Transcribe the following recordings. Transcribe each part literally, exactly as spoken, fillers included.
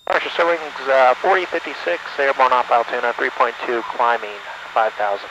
Marshall Sewings, uh, forty fifty-six, airborne off Altoona, three point two, climbing five thousand.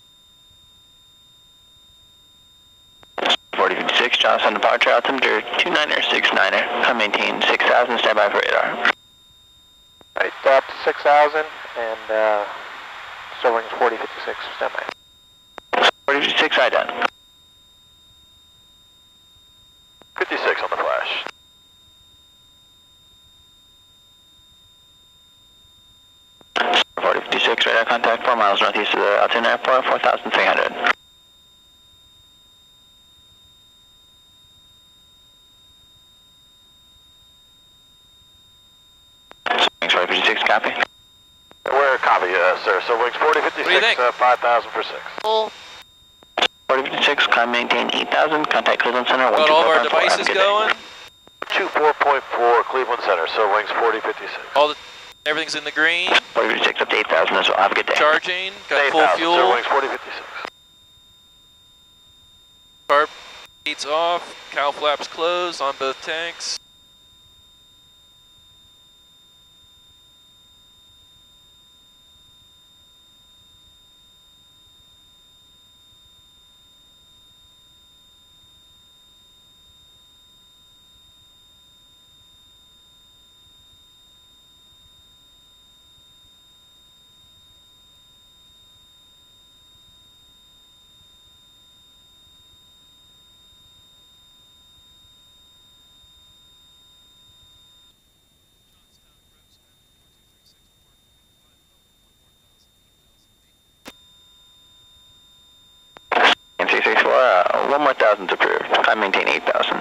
forty fifty-six, Johnson departure, altimeter two niner six niner, I maintain six thousand, standby for radar. Right, up to six thousand, and uh, Sewings forty fifty-six, standby. forty fifty-six, I done. fifty-six on the flash. forty fifty-six, radar contact four miles northeast of the Altoona Airport, four thousand three hundred. Wings forty fifty-six, copy. We're copy, uh, sir. So wings forty fifty-six, uh, five thousand for six. Full. forty fifty-six, climb maintain eight thousand, contact Cleveland Center. Got all of our devices going. two four point four, Cleveland Center, so wings forty fifty-six. All the, everything's in the green. forty fifty-six up to eight thousand as well. Have a good day. Charging, got full fuel. So wings forty fifty-six. Carb gates off, cow flaps closed on both tanks. N C sixty-four, uh, one more thousand's approved. Climb maintain eight thousand.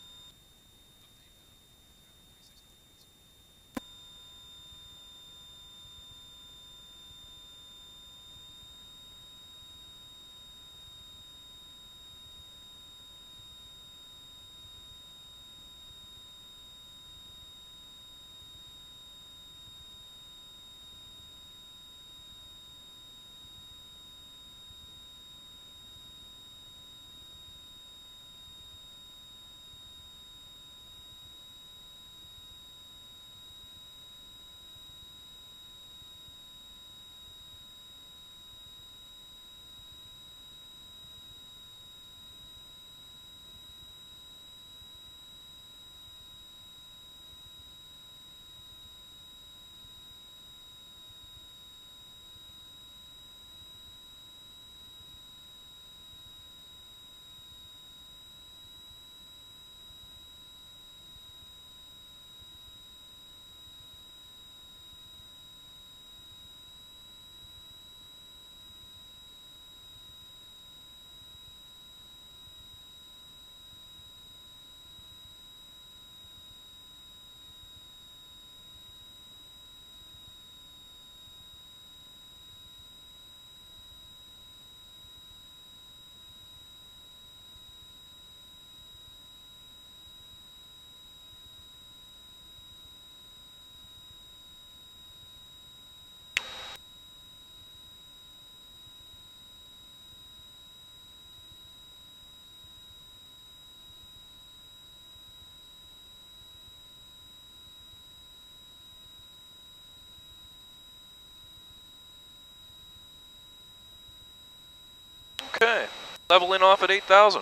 Okay, leveling off at eight thousand.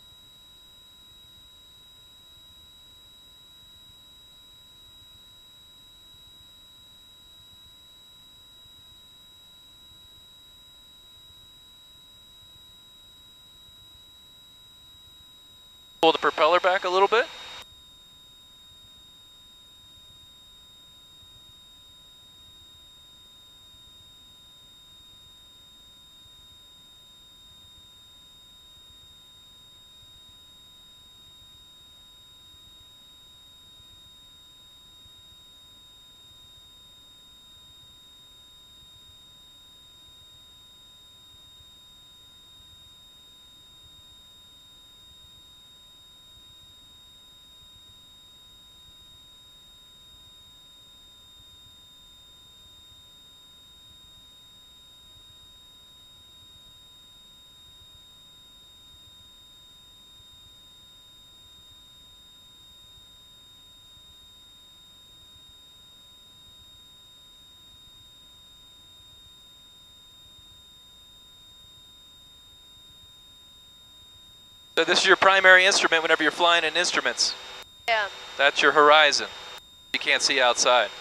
Pull the propeller back a little bit. So this is your primary instrument whenever you're flying in instruments. Yeah. That's your horizon. You can't see outside.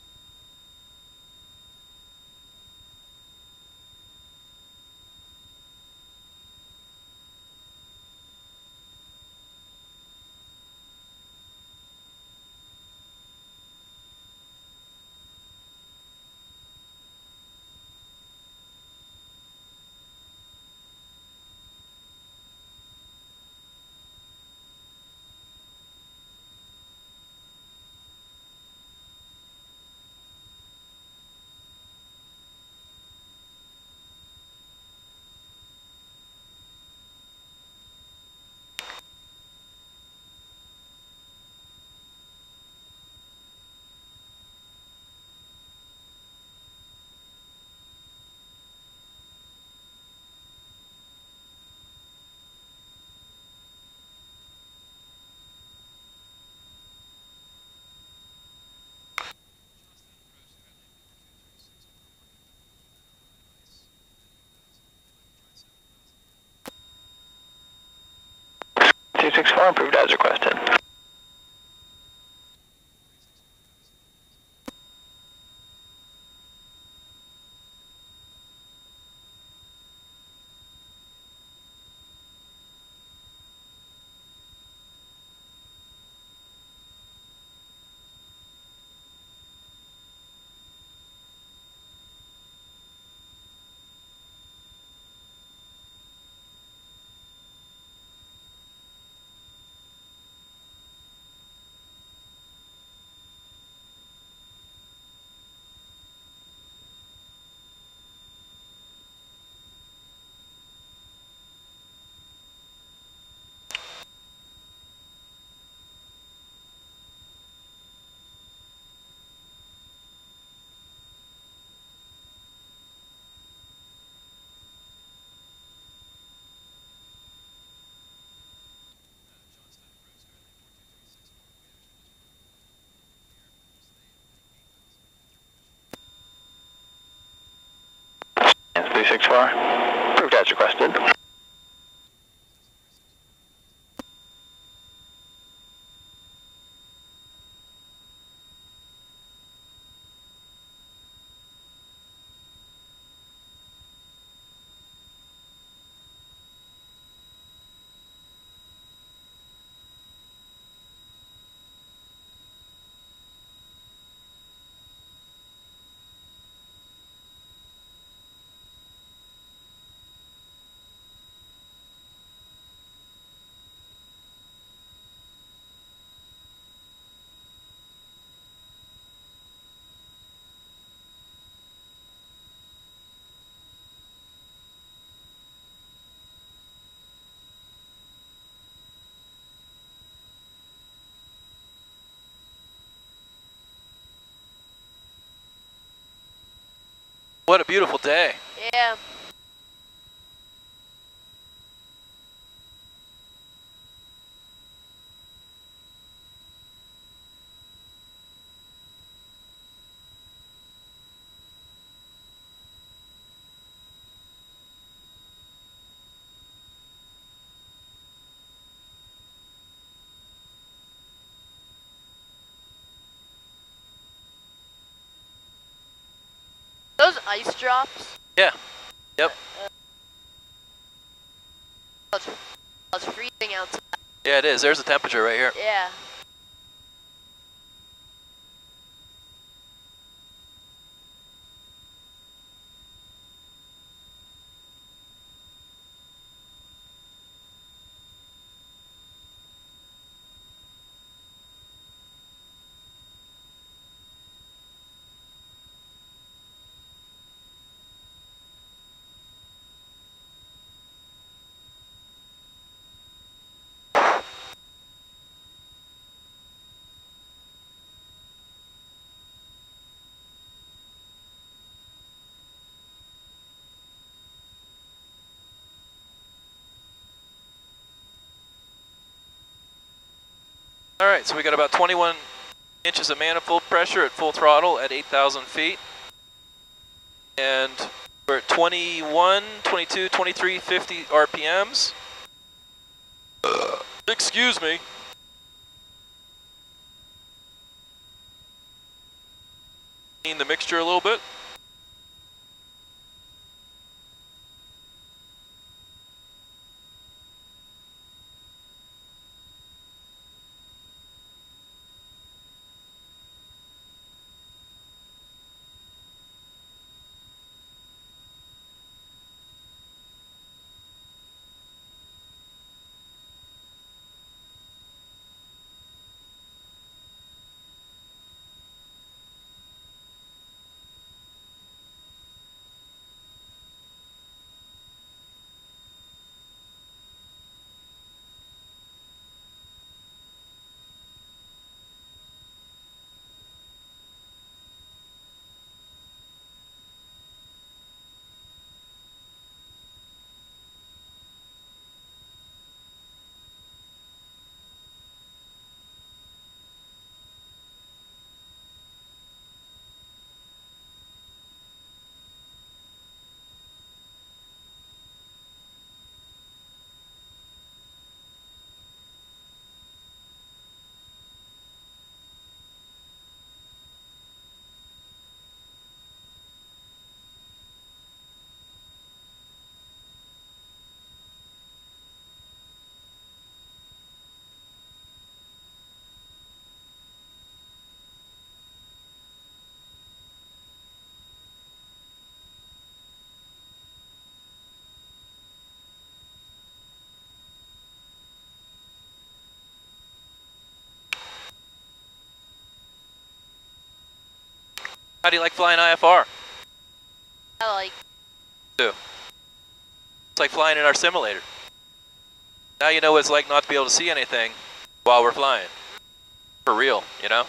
two six four, approved as requested. three six four, approved as requested. What a beautiful day. Yeah. Those ice drops? Yeah. Yep. Uh, uh, it's, it's freezing outside. Yeah, it is. There's the temperature right here. Yeah. All right, so we got about twenty-one inches of manifold pressure at full throttle at eight thousand feet. And we're at twenty-one, twenty-two, twenty-three, fifty R P Ms. Excuse me. Clean the mixture a little bit. How do you like flying I F R? I like. Too. It's like flying in our simulator. Now you know what it's like not to be able to see anything while we're flying. For real, you know?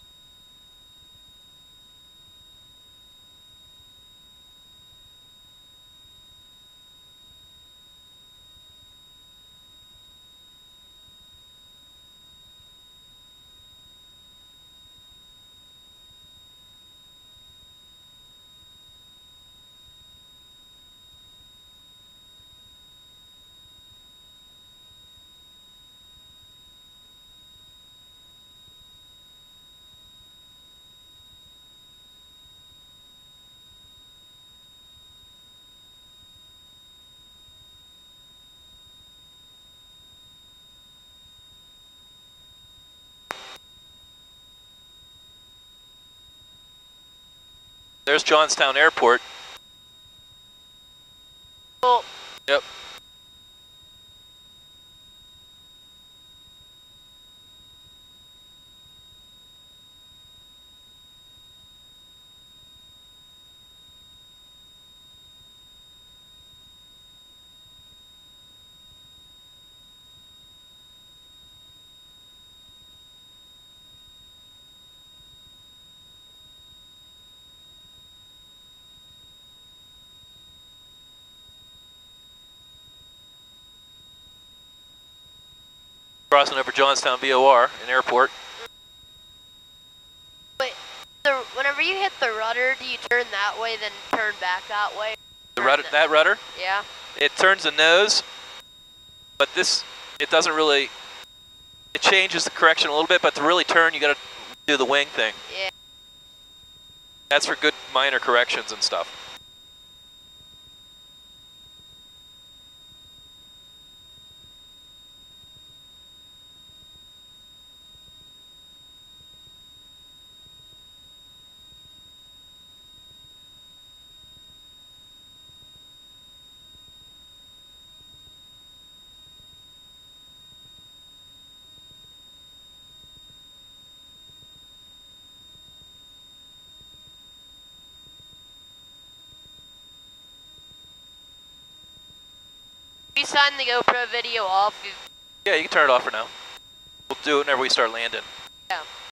There's Johnstown Airport. Cool. Yep. Crossing over Johnstown V O R, an airport. Wait, the, whenever you hit the rudder, do you turn that way, then turn back that way? The rudder, that rudder? Yeah. It turns the nose, but this, it doesn't really, it changes the correction a little bit, but to really turn, you gotta do the wing thing. Yeah. That's for good minor corrections and stuff. We sign the GoPro video off. Yeah, you can turn it off for now. We'll do it whenever we start landing. Yeah.